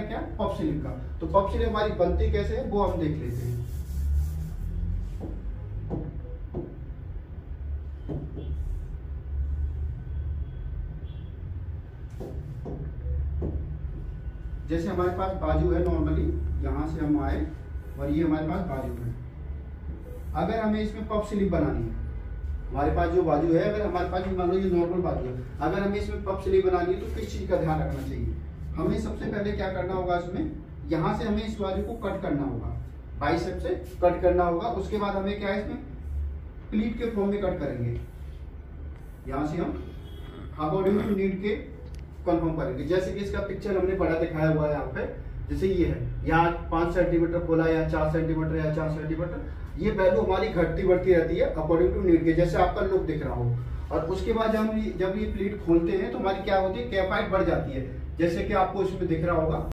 क्या, puff slip का। तो पफ स्लिप हमारी बनती कैसे है वो हम देख लेते हैं। जैसे हमारे पास बाजू है नॉर्मली, यहां से हम आए और ये हमारे पास बाजू है। अगर हमें इसमें पफ स्लिप बनानी है, हमारे पास जो बाजू है, अगर हमारे पास मान लो ये नॉर्मल बाजू है, अगर हमें इसमें पफ स्लिप बनानी है तो किस चीज का ध्यान रखना चाहिए। हमें सबसे पहले क्या करना होगा, इसमें यहाँ से हमें इस बाजू को कट करना होगा, बाइसेप से कट करना होगा। उसके बाद हमें क्या है, इसमें प्लीट के फॉर्म में कट करेंगे। यहाँ से हम अकॉर्डिंग टू नीड के कंफर्म करेंगे। जैसे कि इसका पिक्चर हमने बड़ा दिखाया हुआ है यहाँ पे, जैसे ये है, यहाँ 5 सेंटीमीटर खोला या 4 सेंटीमीटर या 4 सेंटीमीटर, ये वैल्यू हमारी घटती बढ़ती रहती है अकॉर्डिंग टू नीड के, जैसे आपका लुक दिख रहा हो। और उसके बाद जब ये प्लीट खोलते हैं तो हमारी क्या होती है, कैप हाइट बढ़ जाती है, जैसे कि आपको इसमें दिख रहा होगा।